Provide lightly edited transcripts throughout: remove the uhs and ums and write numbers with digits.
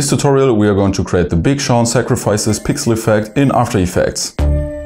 this tutorial we are going to create the Big Sean Sacrifices pixel effect in After Effects.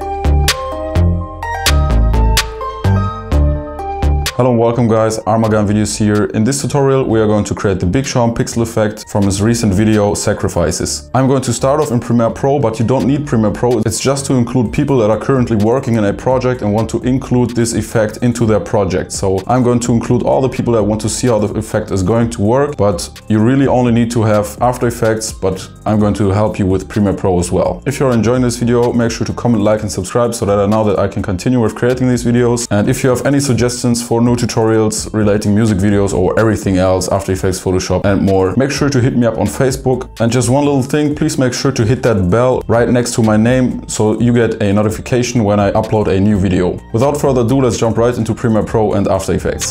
Hello and welcome guys, Armageddon Videos here. In this tutorial we are going to create the Big Sean pixel effect from his recent video Sacrifices. I'm going to start off in Premiere Pro, but you don't need Premiere Pro. It's just to include people that are currently working in a project and want to include this effect into their project. So I'm going to include all the people that want to see how the effect is going to work, but you really only need to have After Effects, but I'm going to help you with Premiere Pro as well. If you're enjoying this video, make sure to comment, like and subscribe so that I know that I can continue with creating these videos. And if you have any suggestions for new tutorials relating music videos or everything else, After Effects, Photoshop and more, make sure to hit me up on Facebook. And just one little thing, please make sure to hit that bell right next to my name so you get a notification when I upload a new video. Without further ado, let's jump right into Premiere Pro and After Effects.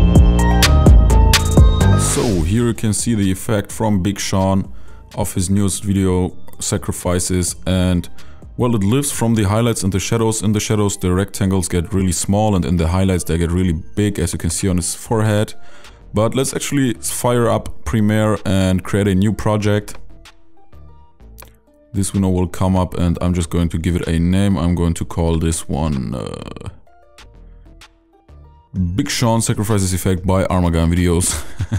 So here you can see the effect from Big Sean of his newest video Sacrifices, and well, it lives from the highlights and the shadows. In the shadows the rectangles get really small and in the highlights they get really big, as you can see on his forehead. But let's actually fire up Premiere and create a new project. This window will come up and I'm just going to give it a name. I'm going to call this one Big Sean Sacrifices Effect by Armageddon Videos.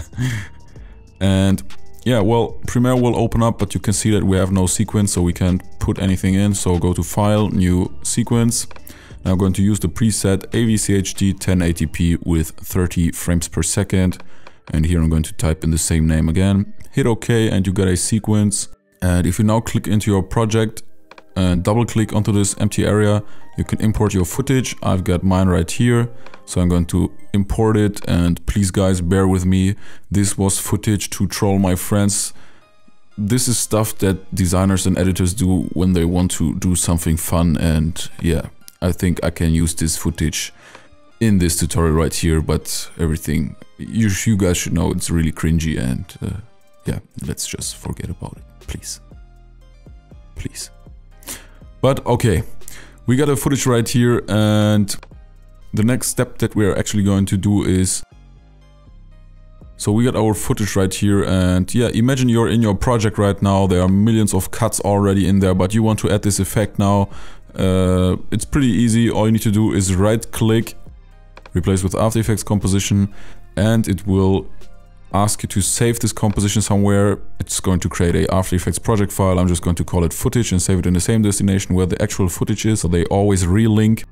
And yeah, well, Premiere will open up, but you can see that we have no sequence, so we can't put anything in. So go to File, New Sequence. Now I'm going to use the preset AVCHD 1080p with 30 frames per second. And here I'm going to type in the same name again. Hit OK and you get a sequence. And if you now click into your project and double click onto this empty area, you can import your footage. I've got mine right here. So I'm going to import it, and please guys, bear with me. This was footage to troll my friends. This is stuff that designers and editors do when they want to do something fun, and yeah, I think I can use this footage in this tutorial right here, but everything, you guys should know it's really cringy, and yeah, let's just forget about it, please. Please. But okay, we got a footage right here, and the next step that we're actually going to do is, so we got our footage right here, and yeah, imagine you're in your project right now. There are millions of cuts already in there, but you want to add this effect now. It's pretty easy. All you need to do is right click, replace with After Effects composition, and it will ask you to save this composition somewhere. It's going to create a After Effects project file. I'm just going to call it footage and save it in the same destination where the actual footage is, so they always relink.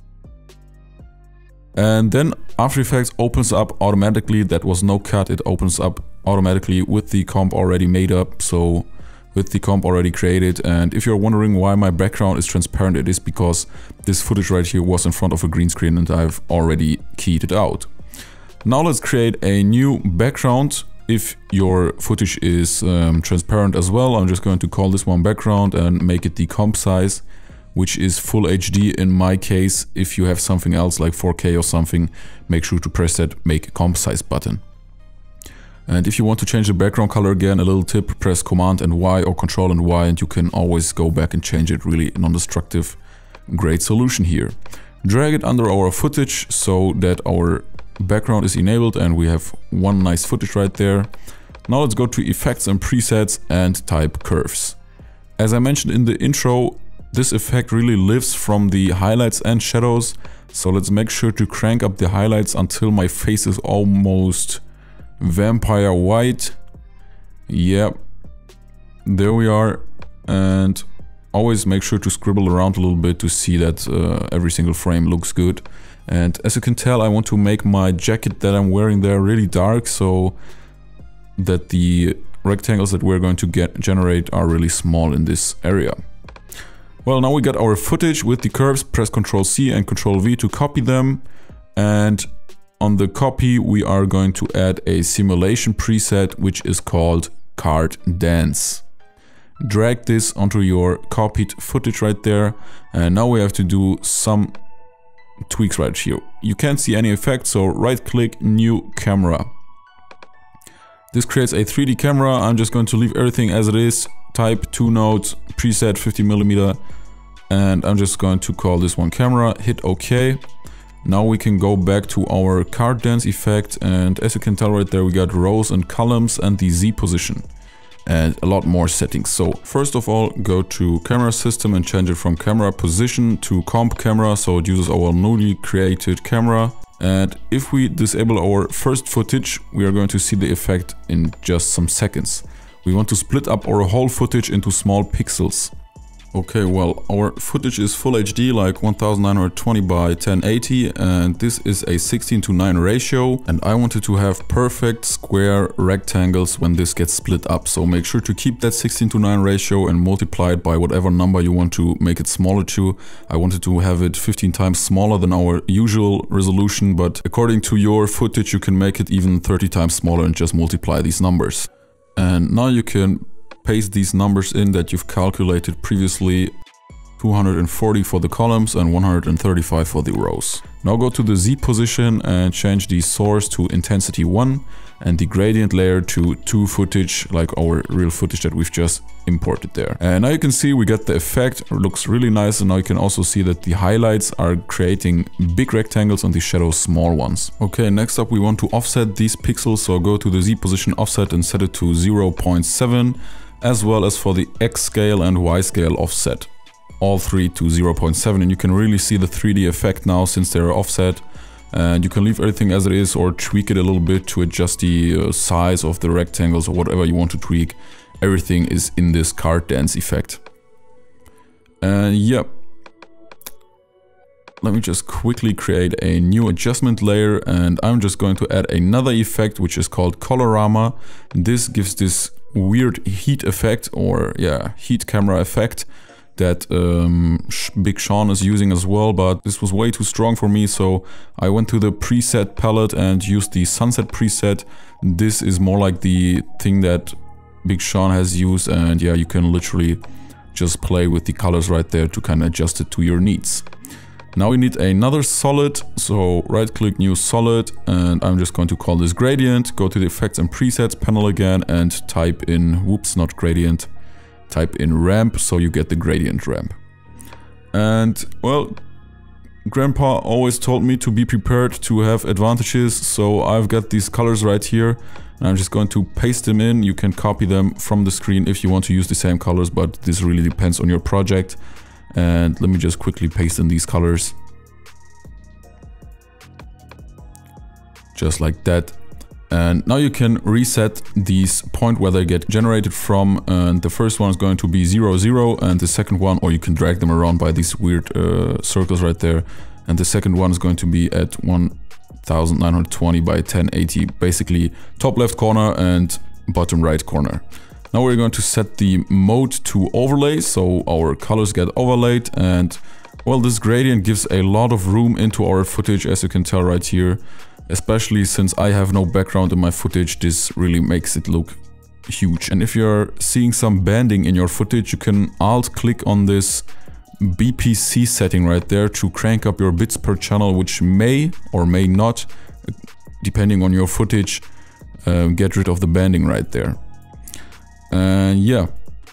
And then After Effects opens up automatically. That was no cut. It opens up automatically with the comp already made up, so with the comp already created. And if you're wondering why my background is transparent, it is because this footage right here was in front of a green screen and I've already keyed it out. Now let's create a new background. If your footage is transparent as well, I'm just going to call this one background and make it the comp size, which is full HD in my case. If you have something else like 4K or something, make sure to press that make comp size button. And if you want to change the background color again, a little tip, press Command and Y or Control and Y, and you can always go back and change it. Really non-destructive, great solution here. Drag it under our footage so that our background is enabled and we have one nice footage right there. Now let's go to Effects and Presets and type Curves. As I mentioned in the intro, this effect really lives from the highlights and shadows, so let's make sure to crank up the highlights until my face is almost vampire white. Yep, there we are. And always make sure to scribble around a little bit to see that every single frame looks good. And as you can tell, I want to make my jacket that I'm wearing there really dark, so that the rectangles that we're going to generate are really small in this area. Well, now we got our footage with the curves. Press Ctrl C and Ctrl V to copy them. And on the copy, we are going to add a simulation preset, which is called Card Dance. Drag this onto your copied footage right there. And now we have to do some tweaks right here. You can't see any effect, so right click, New Camera. This creates a 3D camera. I'm just going to leave everything as it is. Type 2 nodes, preset 50mm, and I'm just going to call this one camera, hit OK. Now we can go back to our card dance effect, and as you can tell right there, we got rows and columns and the Z position. and a lot more settings. So first of all, go to camera system and change it from camera position to comp camera, so it uses our newly created camera. And if we disable our first footage, we are going to see the effect in just some seconds. We want to split up our whole footage into small pixels. Okay, well, our footage is full HD, like 1920 by 1080, and this is a 16:9 ratio, and I wanted to have perfect square rectangles when this gets split up. So make sure to keep that 16:9 ratio and multiply it by whatever number you want to make it smaller to. I wanted to have it 15 times smaller than our usual resolution, but according to your footage you can make it even 30 times smaller and just multiply these numbers. And now you can paste these numbers in that you've calculated previously, 240 for the columns and 135 for the rows. Now go to the Z position and change the source to intensity 1 and the gradient layer to 2 footage, like our real footage that we've just imported there. And now you can see we get the effect. It looks really nice, and now you can also see that the highlights are creating big rectangles and the shadows small ones. Okay, next up we want to offset these pixels, so go to the Z position offset and set it to 0.7, as well as for the X scale and Y scale offset, all three to 0.7, and you can really see the 3D effect now since they're offset. And you can leave everything as it is or tweak it a little bit to adjust the size of the rectangles or whatever you want to tweak. Everything is in this card dance effect. And yeah, let me just quickly create a new adjustment layer, and I'm just going to add another effect which is called Colorama. This gives this weird heat effect, or yeah, heat camera effect that Big Sean is using as well, but this was way too strong for me, so I went to the preset palette and used the sunset preset. This is more like the thing that Big Sean has used, and yeah, you can literally just play with the colors right there to kind of adjust it to your needs. Now we need another solid, so right click new solid, and I'm just going to call this gradient. Go to the effects and presets panel again and type in, whoops, not gradient, type in ramp, so you get the gradient ramp. And well, Grandpa always told me to be prepared to have advantages, so I've got these colors right here, and I'm just going to paste them in. You can copy them from the screen if you want to use the same colors, but this really depends on your project. And let me just quickly paste in these colors. Just like that. And now you can reset these point where they get generated from, and the first one is going to be 0, 0, and the second one, or you can drag them around by these weird circles right there, and the second one is going to be at 1920 by 1080, basically top left corner and bottom right corner. Now we're going to set the mode to overlay, so our colors get overlaid, and well, this gradient gives a lot of room into our footage, as you can tell right here. Especially since I have no background in my footage, this really makes it look huge. And if you're seeing some banding in your footage, you can alt click on this BPC setting right there to crank up your bits per channel, which may or may not, depending on your footage, get rid of the banding right there. And yeah.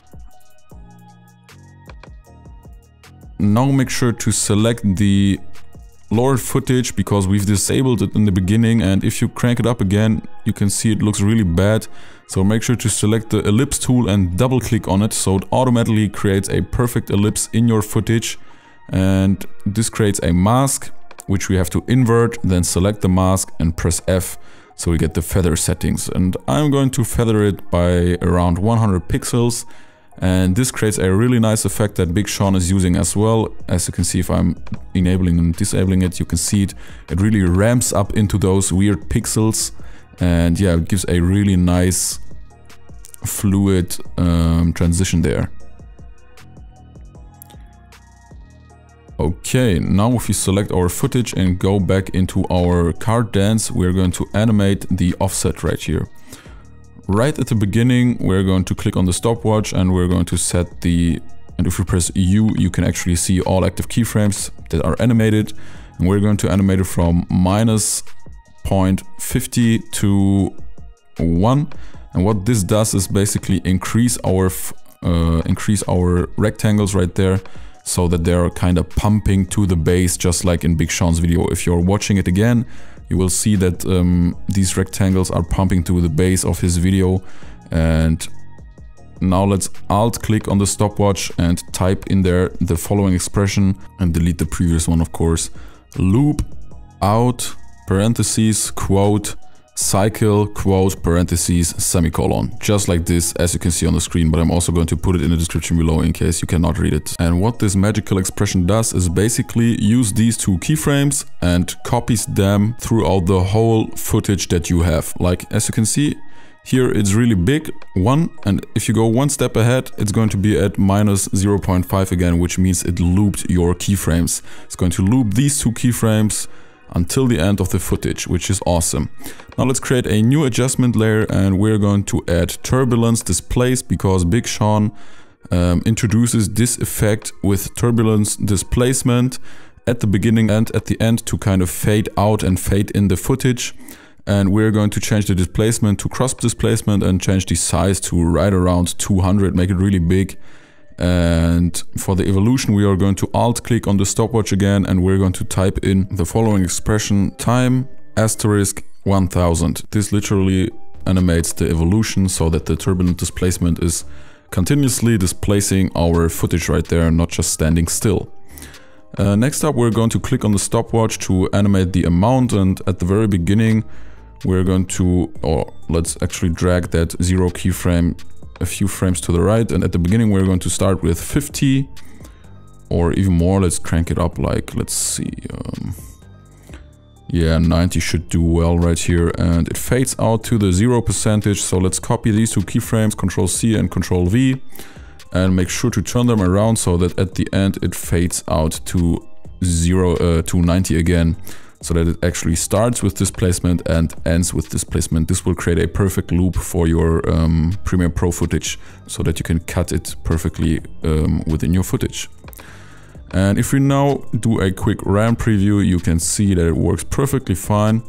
Now make sure to select the lowered footage because we've disabled it in the beginning, and if you crank it up again you can see it looks really bad. So make sure to select the ellipse tool and double click on it, so it automatically creates a perfect ellipse in your footage. And this creates a mask which we have to invert, then select the mask and press F, so we get the feather settings. And I'm going to feather it by around 100 pixels. And this creates a really nice effect that Big Sean is using as well. As you can see, if I'm enabling and disabling it, you can see it. It really ramps up into those weird pixels. And yeah, it gives a really nice fluid transition there. Okay, now if we select our footage and go back into our card dance, we're going to animate the offset right here. Right at the beginning, we're going to click on the stopwatch and we're going to set the, and if we press U, you can actually see all active keyframes that are animated. And we're going to animate it from -0.50 to 1. And what this does is basically increase our rectangles right there, so that they're kind of pumping to the base, just like in Big Sean's video. If you're watching it again, you will see that these rectangles are pumping to the base of his video, and Now let's alt click on the stopwatch and type in there the following expression and delete the previous one, of course. Loop out parentheses quote cycle quote parentheses semicolon, just like this, as you can see on the screen, but I'm also going to put it in the description below in case you cannot read it. And what this magical expression does is basically use these two keyframes and copies them throughout the whole footage that you have. Like, as you can see here, it's really big, 1, and if you go one step ahead, it's going to be at minus 0.5 again, which means it looped your keyframes. It's going to loop these two keyframes until the end of the footage, which is awesome. Now let's create a new adjustment layer, and we're going to add turbulence displace, because Big Sean introduces this effect with turbulence displacement at the beginning and at the end to kind of fade out and fade in the footage. And we're going to change the displacement to cross displacement and change the size to right around 200, make it really big. And for the evolution, we are going to alt click on the stopwatch again, and we're going to type in the following expression: time asterisk 1000. This literally animates the evolution so that the turbulent displacement is continuously displacing our footage right there, not just standing still. Next up, we're going to click on the stopwatch to animate the amount, and at the very beginning we're going to, or let's actually drag that 0 keyframe a few frames to the right, and at the beginning we're going to start with 50 or even more. Let's crank it up, like, let's see, yeah, 90 should do well right here, and it fades out to the 0%. So let's copy these two keyframes, Ctrl C and Ctrl V, and make sure to turn them around so that at the end it fades out to 90 again, so that it actually starts with displacement and ends with displacement. This will create a perfect loop for your Premiere Pro footage, so that you can cut it perfectly within your footage. And if we now do a quick RAM preview, you can see that it works perfectly fine.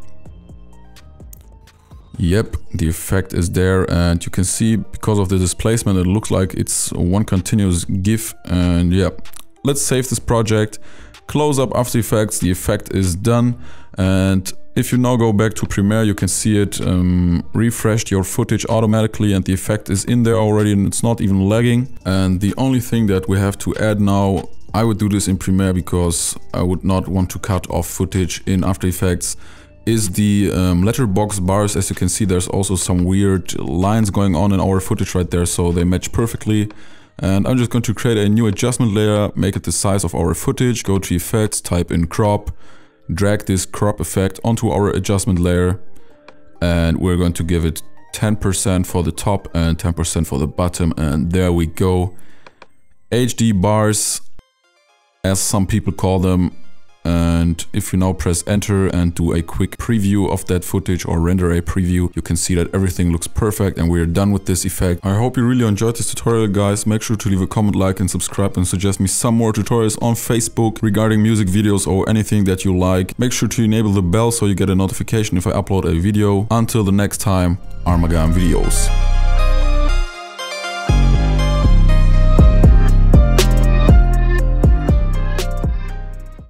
Yep, the effect is there, and you can see because of the displacement it looks like it's one continuous GIF. And yeah, let's save this project, close up After Effects, the effect is done. And if you now go back to Premiere, you can see it refreshed your footage automatically, and the effect is in there already, and it's not even lagging. And the only thing that we have to add now, I would do this in Premiere because I would not want to cut off footage in After Effects, is the letterbox bars. As you can see, there's also some weird lines going on in our footage right there, so they match perfectly. And I'm just going to create a new adjustment layer, make it the size of our footage, go to Effects, type in Crop, drag this crop effect onto our adjustment layer, and we're going to give it 10% for the top and 10% for the bottom, and there we go. HD bars, as some people call them. And if you now press enter and do a quick preview of that footage or render a preview, you can see that everything looks perfect and we're done with this effect. I hope you really enjoyed this tutorial, guys. Make sure to leave a comment, like and subscribe, and suggest me some more tutorials on Facebook regarding music videos or anything that you like. Make sure to enable the bell so you get a notification if I upload a video. Until the next time, Armageddon Videos.